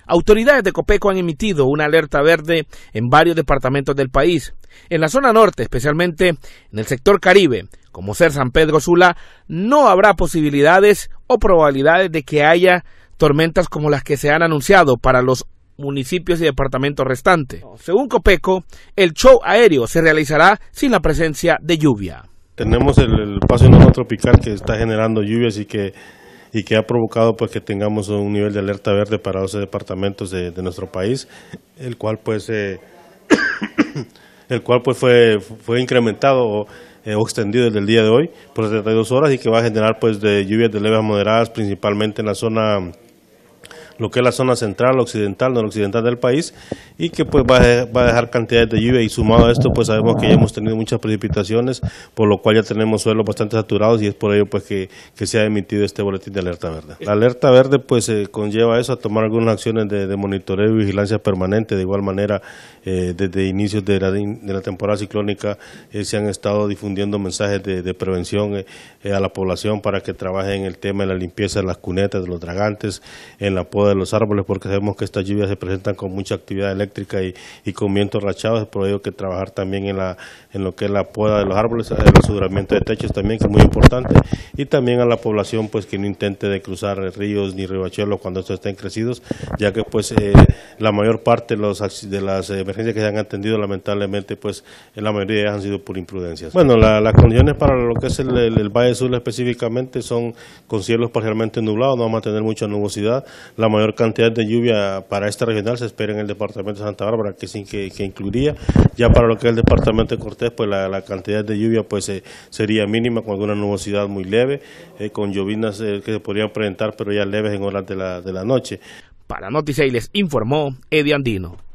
Autoridades de Copeco han emitido una alerta verde en varios departamentos del país. En la zona norte, especialmente en el sector Caribe, como ser San Pedro Sula, no habrá posibilidades o probabilidades de que haya tormentas como las que se han anunciado para los municipios y departamentos restantes. Según Copeco, el show aéreo se realizará sin la presencia de lluvia. Tenemos el paso de un tropical que está generando lluvias y que ha provocado pues que tengamos un nivel de alerta verde para 12 departamentos de nuestro país, el cual pues fue incrementado o extendido desde el día de hoy por 72 horas y que va a generar pues de lluvias de leves a moderadas principalmente en la zona, lo que es la zona central, occidental, noroccidental del país, y que pues va a dejar cantidades de lluvia, y sumado a esto pues sabemos que ya hemos tenido muchas precipitaciones, por lo cual ya tenemos suelos bastante saturados, y es por ello pues que se ha emitido este boletín de alerta verde. La alerta verde pues conlleva eso, a tomar algunas acciones de monitoreo y vigilancia permanente. De igual manera, desde inicios de la temporada ciclónica se han estado difundiendo mensajes de prevención a la población para que trabaje en el tema de la limpieza de las cunetas, de los dragantes, en la poda de los árboles, porque sabemos que estas lluvias se presentan con mucha actividad eléctrica y con vientos rachados. Es por ello que trabajar también en lo que es la poda de los árboles, el aseguramiento de techos también, que es muy importante, y también a la población pues que no intente de cruzar ríos ni riachuelos cuando estos estén crecidos, ya que pues la mayor parte de las emergencias que se han atendido lamentablemente pues en la mayoría de ellas han sido por imprudencias. Bueno, las condiciones para lo que es el Valle Sur específicamente son con cielos parcialmente nublados, no vamos a tener mucha nubosidad. La mayor cantidad de lluvia para esta regional se espera en el departamento de Santa Bárbara, que incluiría. Ya para lo que es el departamento de Cortés, pues la cantidad de lluvia pues sería mínima, con alguna nubosidad muy leve, con llovinas que se podrían presentar, pero ya leves en horas de la noche. Para Noticias les informó Eddie Andino.